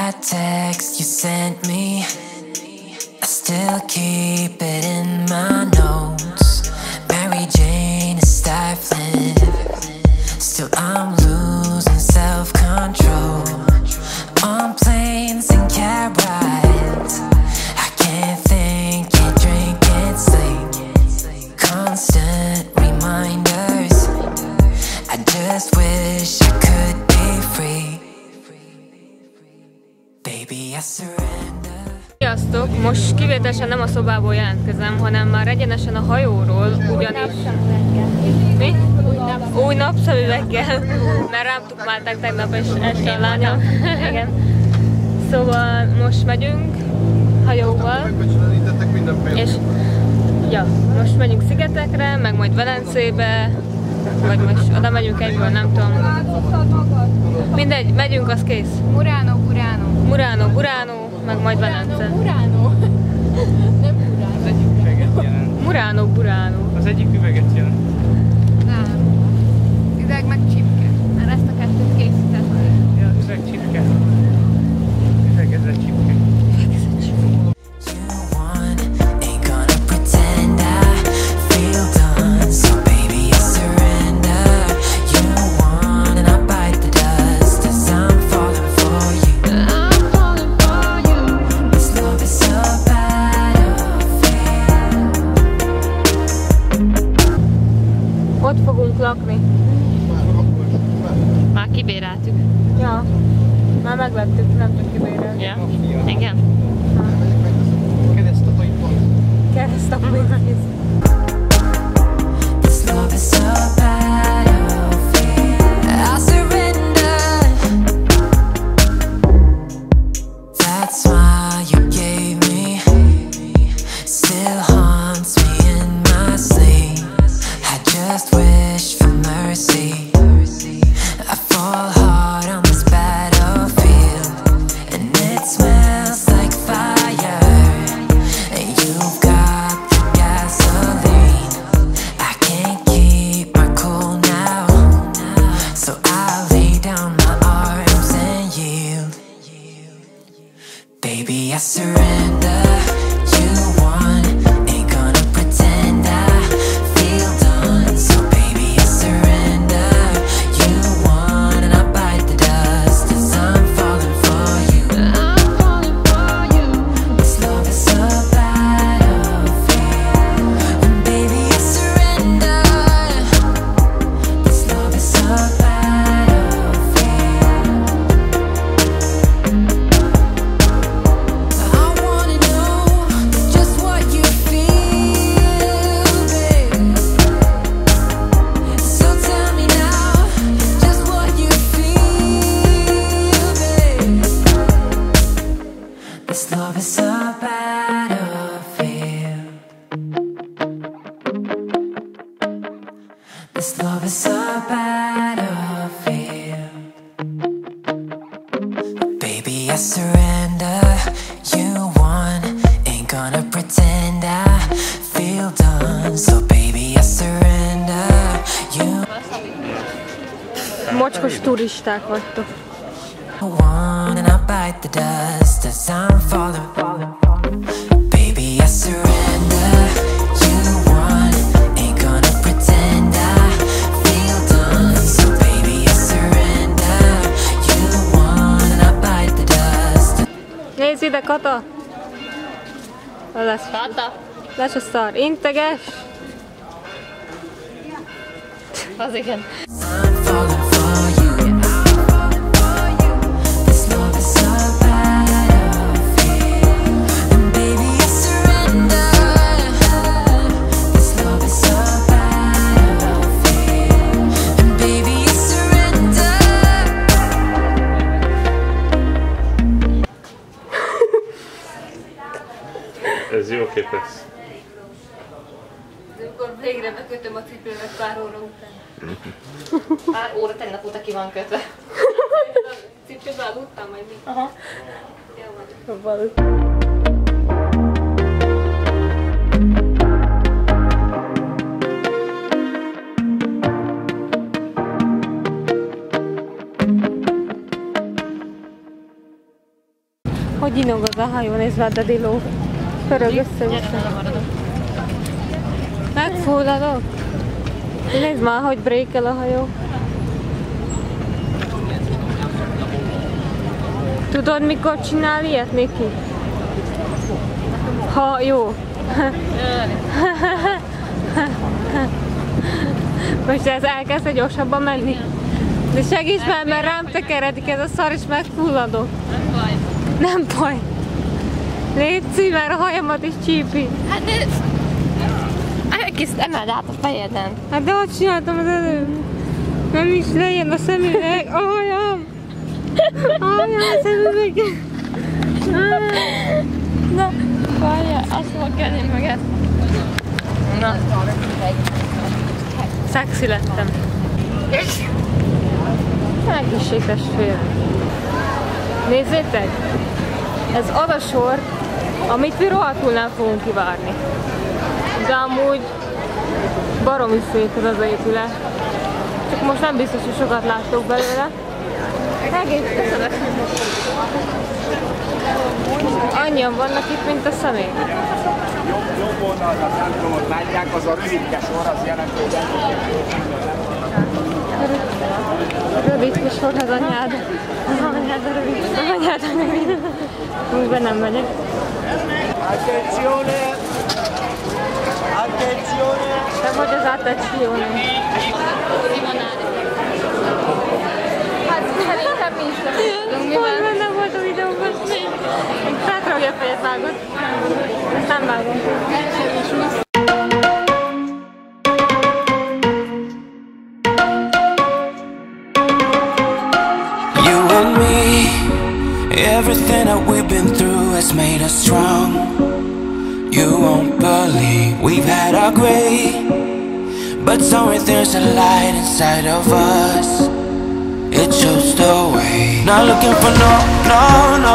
That text you sent me, I still keep it in my notes. Mary Jane is stifling, still I'm losing self-control. On planes and cab rides, I can't think, can't drink, can't sleep. Constant reminders, I just wish I could be free. Baby, I surrender. Sziasztok! Most kivételesen nem a szobából jelentkezem, hanem már egyenesen a hajóról, ugyanis... Mi? Új napszemüveggel, mert rám tukmálták tegnap este a lányom. Igen. Szóval most megyünk hajóval, és ja, most megyünk szigetekre, meg majd Velencébe, vagy most oda megyünk egyből, nem tudom. Mindegy, megyünk, az kész. Murano, meg majd Velence. Murano. Nem Murano. Az egyik üveget jelent. Burano. Az egyik üveget jelent. Nem. Üveg meg csipke. Mert ezt a kettőt készítettem. Ja, üveg csipke. Üveg ez a csipke. Ott fogunk lakni. Már kibéreltük. Ja. Már megvettük, nem csak kibérelni. Ja? Igen. Keresztapai pont. Keresztapai nehéz. This love is a battlefield. I surrender. That smile you gave me still haunts me in my sleep. I just wish for mercy. I fall hard on this battlefield, and it smells like fire. And you've got the gasoline. I can't keep my cool now, so I lay down my arms and yield. Baby, I surrender. You won. Ain't gonna pretend I feel done. So baby, I surrender. You won, and I bite the dust as I'm falling for you. This love is a battlefield, and baby, I surrender. This love is a battlefield. I wanna know just what you feel, babe. So tell me now, just what you feel, babe. This love is a battlefield. This love is a battlefield. Baby, I surrender. You won. Ain't gonna pretend I feel done. So baby, I surrender. You Mocskos turisták vagytok. won, and I bite the dust as I'm falling. Baby, I surrender. You won. Ain't gonna pretend I feel done. So baby, I surrender. You won, and I bite the dust. Nézd ide, Kata! Kata, Lesz a szar. Integes! az igen. I'm falling for you. This love is a battlefield, and baby, I surrender. This love is a battlefield, and baby, I surrender. Ez jó kép lesz. Amikor végre bekötöm a cipőmet pár óra után. Pár óra tegnap óta ki van kötve. Cipőben aludtam, majd mi? Aha. Jó van. Hogy inog az a hajó, nézd már, de diló. Pörög össze-vissza. Megfulladok. Nézd már, hogy brékel a hajó. Tudod, mikor csinál ilyet, Niki? Ha jó. Most ez elkezdte gyorsabban menni. De segíts már, mert rám tekeredik ez a szar, és megfulladok. Nem baj. Nem baj. Légy, mert a hajamat is csípi. Hát de... Elkész, emeld át a fejeden. Hát de hogy csináltam az előbb? Nem is legyen a szemüveg. A hajam! A hajam, a szemüveg. Na, várjál, azt fog kenni meg ezt. Na. Szexi lettem. Egészséges fél. Nézzétek! Ez az a sor, amit mi rohadtul nem fogunk kivárni. De amúgy baromi szép ez az épület. Csak most nem biztos, hogy sokat láttok belőle. Egész köszönöm. Annyian vannak itt, mint a személy. Jobb oldalra a templomot látják, az a rövidke sor, az jelenti, hogy Rövid sor az anyád. Az anyád a rövid. Az anyád a rövid. Úgy be nem megyek. Attenzione! Attenzione! De hogy az attenzione? Hát szerintem mi is lefoglalunk, mivel... Pont benne volt a videóban. Hátraugja a fejet vágod. Ezt nem vágom. Everything that we've been through has made us strong. You won't believe we've had our gray, but somewhere there's a light inside of us. It shows the way. Not looking for no.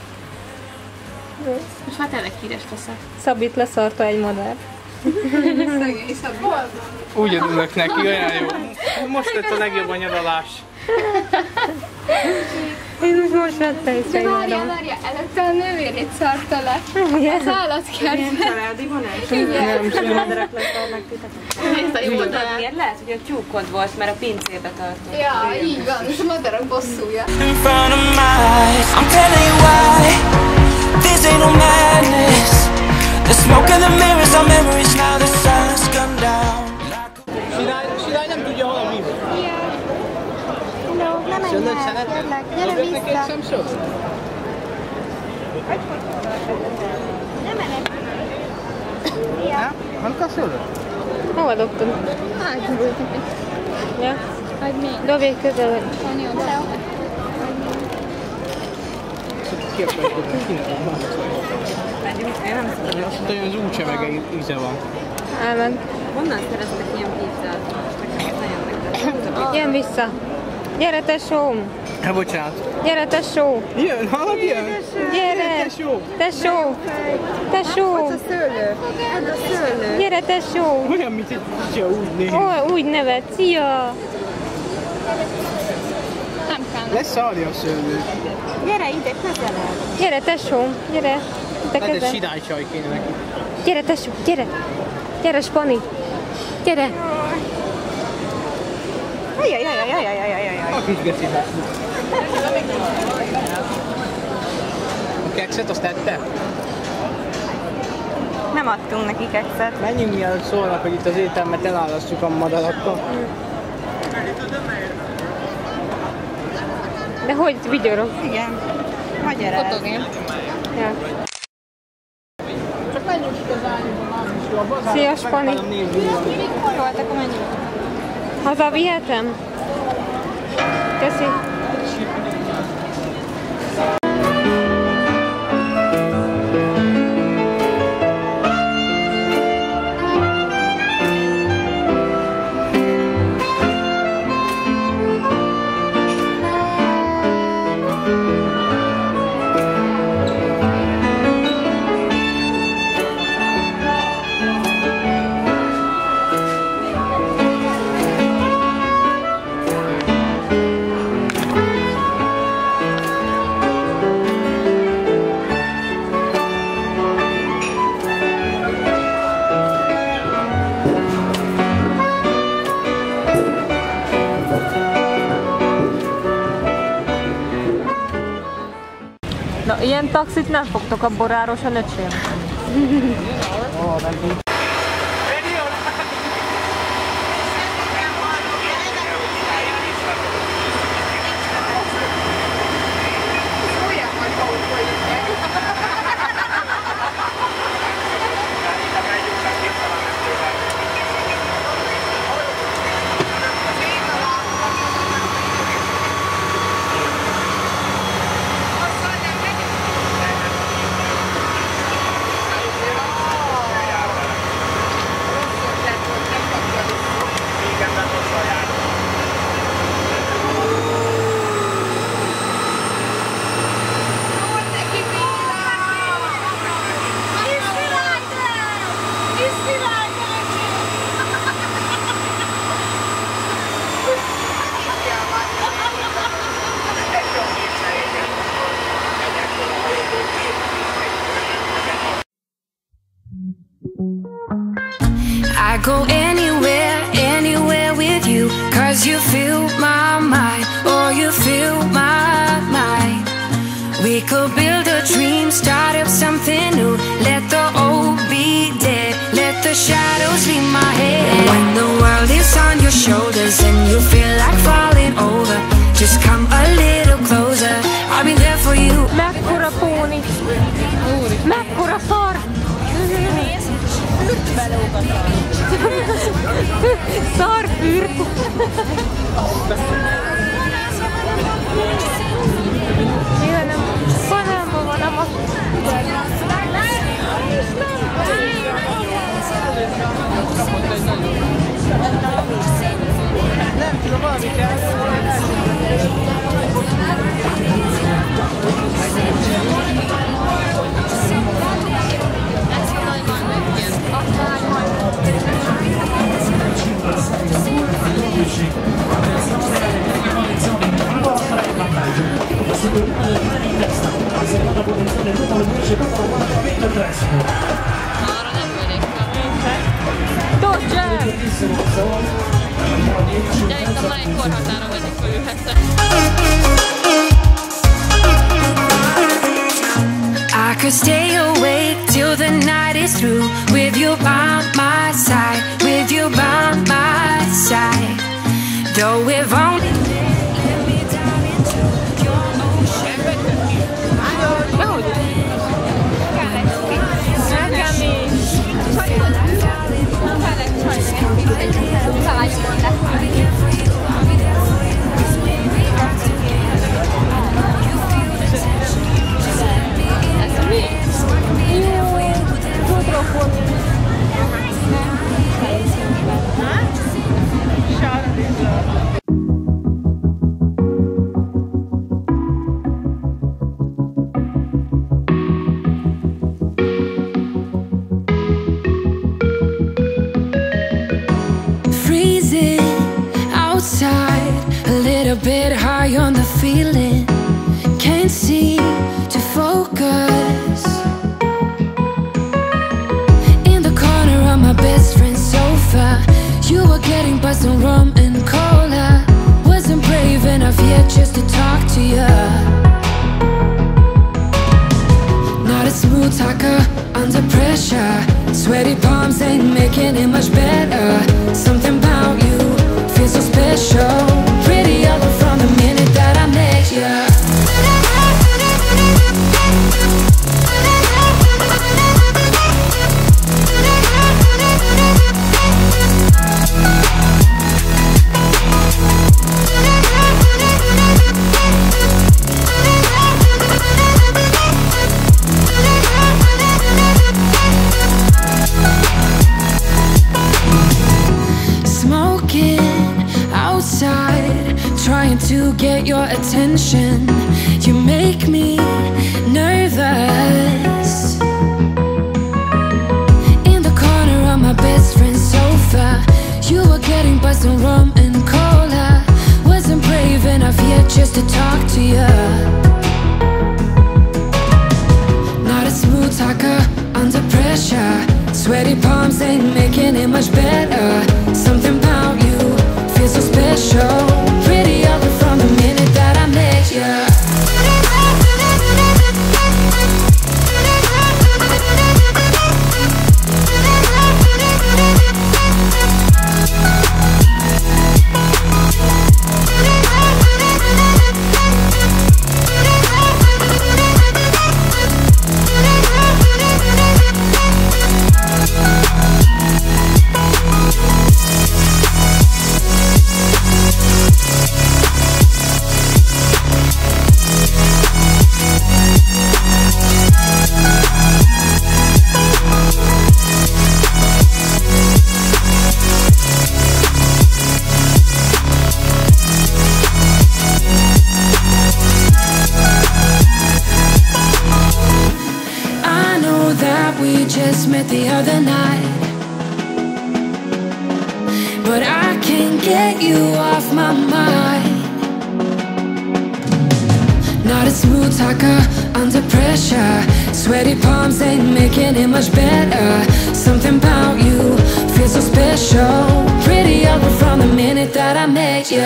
Most már tényleg híres leszek. Szabit leszarta egy madár. Szegény Szabi. Úgy örülök neki, olyan jó. Most lett a legjobb a nyaralás. Én most vette észre, De várja, imádom. előtte a nővérét szarta le. Az állatkertben. Családi van ez? Nem, madarak leszarnak titeket. Nézd a jó oldalát. Miért lehet, hogy a tyúkod volt, mert a pincébe tartott. Ja, így van, és a madarak bosszúja. In front of my eyes, I'm telling you why. This ain't no madness. The smoke and the mirrors are memories. Now the sun's gone down. Sirály nem tudja, hol a víz. Nem menj el, kérlek, gyere vissza. Nem menj. Anka szólod? Hova dobtad? Ágyúrultak egy. Ja. Vagy mi? Dobj közel, hogy... Van jó. Ki akarsz tudni? Kinek van? Azt mondta, hogy az úgysemege íze van. Elment. Honnan szereztek ilyen pizzát? Nekem nagyon megtettem. Jön vissza. Gyere, tesóm! Hát bocsánat. Gyere, tesó! Jön, hallod, jön? Gyere! Tesó! Tesó! Tesó! Szőlő. Ez a szőlő. Gyere, tesó! Olyan, mint egy kutya úgy néz. Ó, úgy nevet. Szia! Nem kell. Leszarja a szőlő. Gyere ide, közelebb. Gyere, tesó! Gyere! Te Hát egy közel. sirálycsaj kéne neki. Gyere, tesó! Gyere! Gyere, Spani! Gyere! A kis geci. A kekszet azt tette? Nem adtunk neki kekszet. Menjünk mielőtt szólnak, hogy itt az ételmet elálasztjuk a madarakkal. De hogy vigyorog? Igen. Magyaráz. Fotogén. Ja. Csak menjünk itt az ányba, már is jó. A bazár, Szia, Spani. meg akarom nézni, mi van. Mikor volt, akkor menjünk. Hazavihetem? Köszi. Na, ilyen taxit nem fogtok a Borároson, öcsém? I go anywhere, anywhere with you, 'cause you fill my mind, or you fill my mind. We could build a dream, start up something new. Let the old be dead, let the shadows leave my head. When the world is on your shoulders and you feel like falling over, just come a little closer, I'll be there for you. Mekkora póni! Mekkora szar! Szar fürk! Panelma van a nem tudom, valami kell. I could stay awake till the night is through, with you by my side, with you by my side. Though we've only a bit high on the feeling, can't seem to focus. In the corner of my best friend's sofa, you were getting buzzed on rum and cola. Wasn't brave enough yet just to talk to you. Not a smooth talker under pressure, sweaty palms ain't making it much better. Something about you feels so special, pretty other from the minute that I met you. Trying to get your attention, you make me nervous. In the corner of my best friend's sofa, you were getting buzzed on rum and cola. Wasn't brave enough yet just to talk to you. Not a smooth talker under pressure, sweaty palms ain't making it much better. Something about you feels so special, pretty other from the minute that I met you. just met the other night, but I can't get you off my mind. Not a smooth talker under pressure. Sweaty palms ain't making it much better. Something about you feels so special. Prettier from the minute that I met you.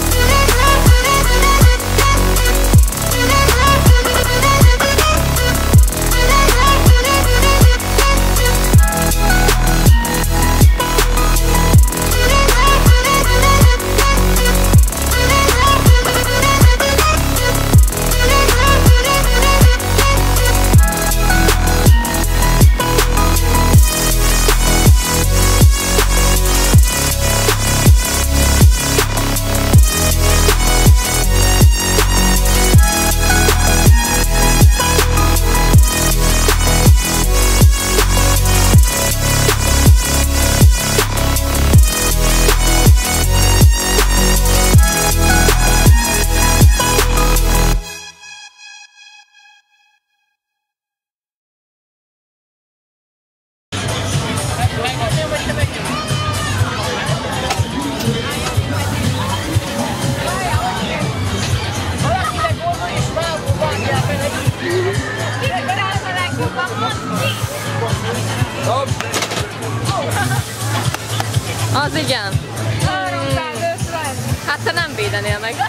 Az igen. 350. Hát te nem védenél meg.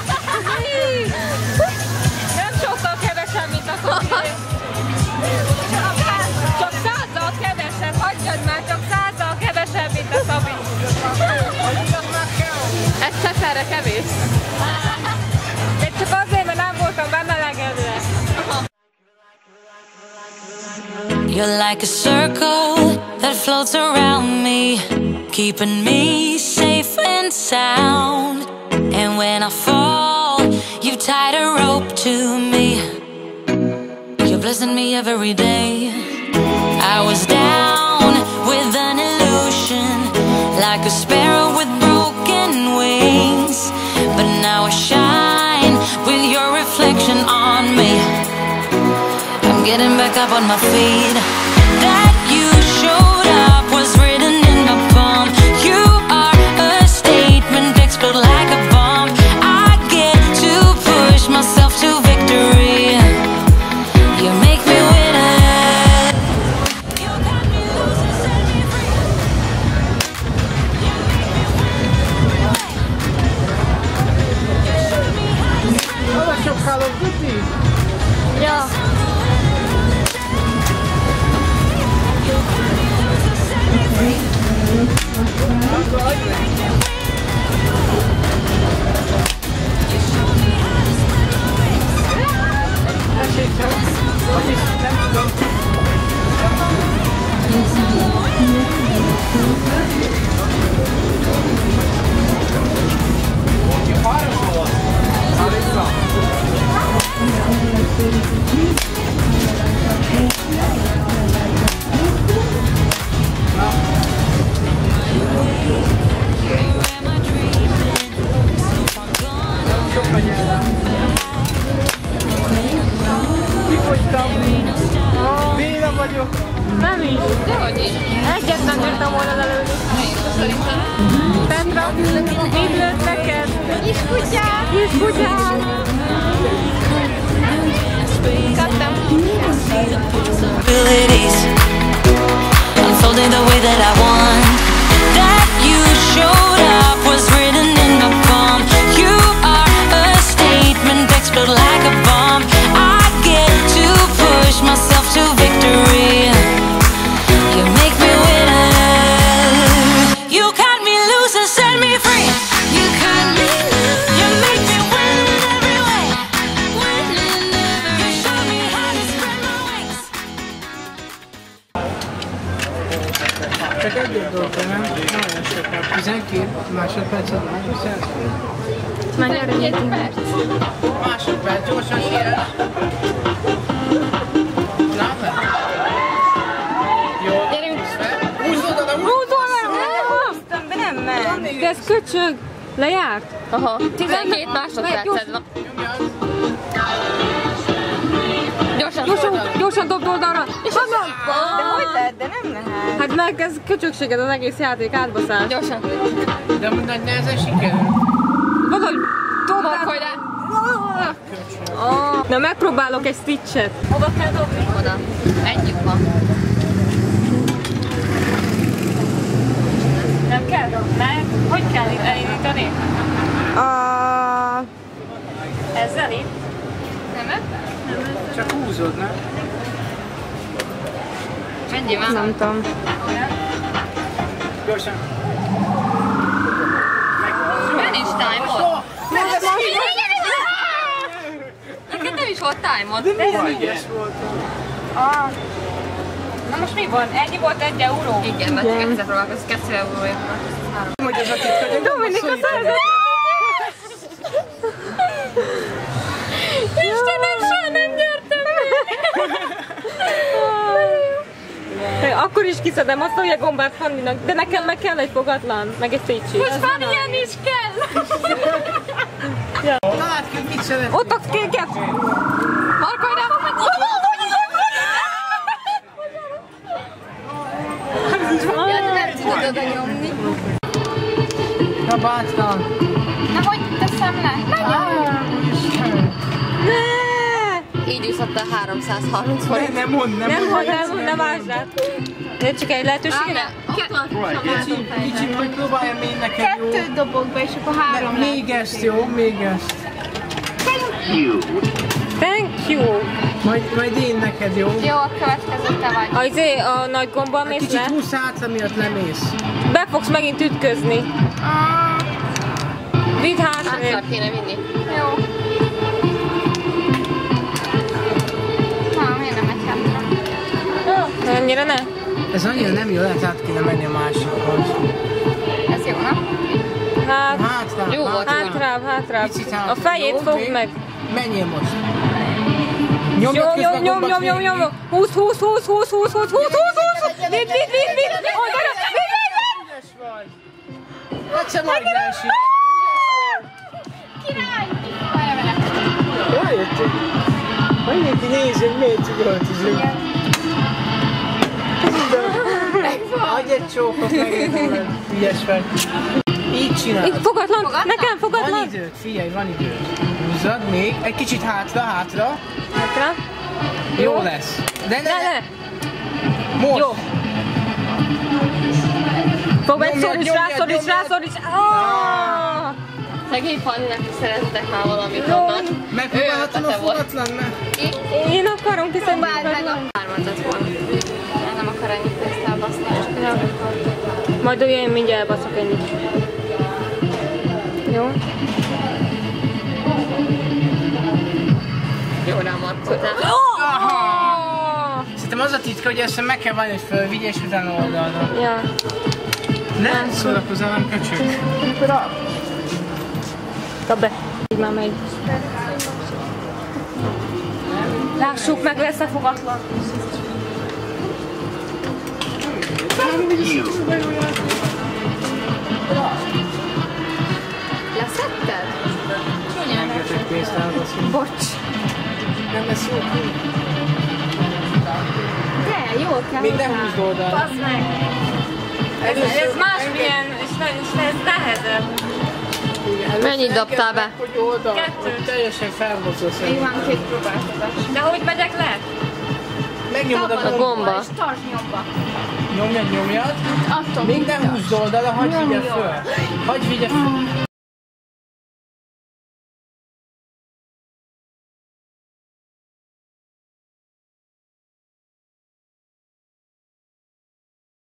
Nem sokkal kevesebb, mint a Szabi. Csak 100-zal kevesebb, hagyjad már, csak 100-zal kevesebb, mint a Szabi. Ez Cseferre kevés. Én csak azért, mert nem voltam bemelegedve. You're like a circle that floats around me, keeping me safe and sound. And when I fall, you tied a rope to me. You're blessing me every day. I was down with an illusion, like a sparrow with broken wings, but now I shine with your reflection on me. I'm getting back up on my feet. That you showed up was written in my palm. You are a statement, explode like a bomb. I get to push myself to victory. You make me winner. You got me losing, set me free. You make me winner. You showed me how to spread my wings. Sok Call of Duty? Ja. Béna vagyok. Nem is. Egyetlen írtam volna lelőni. Petra, mit lőtt neked? Kiskutyát! Kiskutyát! Kaptam. Unfolding the way that I want. That you showed up was written in my palm. You are a statement, explode like a bomb. I get to push myself to victory. You make me winner. You cut me loose and set me free. You cut me loose. You make me win in every way. You show me how to spread my wings. Csak egy dolgokra nem, nagyon sokat. 12 másodpercet megviszel? Mennyire 2 perc. Másodperc, gyorsan sírás. Látom? Jó. Gyerünk! Húzod oda, Húztam be, nem ment. De ez köcsög. Lejárt? Aha. 12 másodperced van. Gyorsan dobd oldalra. De hogy lehet, de nem meg, ez köcsökséget az egész játék, átbaszás. Gyorsan. De amúgy nagy nehezen sikerül. Valahogy Markolj rá. Na megpróbálok egy Stitch-et. Hova kell dobni? Oda. Egyik van. Nem kell dobni? Hogy kell elindítani? Ezzel itt? Nem? Csak húzod, nem? Mennyi van? Nem tudom. Gyorsan. Miért nincs time-od? Neked nem is volt time-od. De ügyes volt. Na most mi van? Ennyi volt 1 euró? Igen, mert csak egyszer próbálkozik, 2 euróért. Hogy az a titka, hogy Dominika szerzett! Istenem, soha nem nyertem még! Akkor is kiszedem azt, hogy a gombát Fanninak, de nekem meg kell egy fogatlan, meg egy Stitch. Most már ilyen is kell! találd ki, mit szeret. Ott a kéket! Markolj rá! Ja, nem tudod oda nyomni. Na bátran. Na, hogy teszem le? Így úszott a 330 forint. Nem mondd, Nem ásd át. De csak egy lehetőségre. Kicsit, hogy próbáljam én neked jó. 2 dobok be, és akkor 3 lesz. Még ezt, jó? Még ezt. Thank you. Majd én neked, jó? Jó, a következő te vagy. A nagy gombbal mész Kicsit le. húsz hátra, miatt lemész. Be fogsz megint ütközni. Vidd hátrébb. Hátra kéne vinni. Jó. Miért nem megy hátra? Ennyire ne? Ez annyira nem jó, lehet át kéne menni a másikhoz. Ez jó, nem? Hát, Hátra. Jó volt. hátrább. Picit hátra. A fejét Jó, fogd még? meg. Menjél most. Nyom. Nyomjad. Húz. Vidd. Oldalra. Ügyes vagy. Egyszer majd leesik. Király! Várj vele! Eljöttünk. Mindenki nézzük, miért üvöltözünk. Adj egy csókot megérteled. Ügyes vagy. Így csinálod. Itt fogatlan. Nekem Van fogatlan. időd, figyelj, van időd. Húzzad még, egy kicsit hátra. Hátra. Jó lesz. De Ne. most. Jó. Fogd meg, Nyomjad. rászorít. Szegény Fanninak is szerettek már valamit onnan. Megpróbálhatom a fogatlan, mert... Én akarom kiszedni Próbáld meg fogatlan. a 3-at lett volna. Nem akar ennyit pénzt elbaszni, csak Majd én mindjárt elbaszok ennyit. Jó? jó rámarkoltál. Szerintem az a titka, hogy ezt meg kell válni, hogy fölvigy, és utána oldalra. Ja. Nem szórakozol, nem köcsög. Kap be. Így már megy. Lássuk, meg lesz a fogatlan. Leszetted? Rengeteg pénzt elbaszunk. Bocs. Nem lesz jó ki. De, jól kell Még ne húzd oldalra. Bazd meg. Ez másmilyen, és ez nehezebb. Mennyit dobtál be? Hogy oldal, 2. hogy teljesen felbozott Még szerintem. van 2 próbálkozás. De hogy megyek le? Megnyomod A a gomba. gombát. És tartsd nyomba. Nyomjad. Attól Még ne húzd oldalra, hagyj vigye föl. Hagyj vigye föl.